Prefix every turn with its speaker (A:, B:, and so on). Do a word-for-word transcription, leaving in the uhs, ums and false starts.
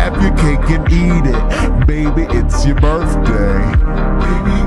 A: have your cake and eat it. Baby, it's your birthday. Baby,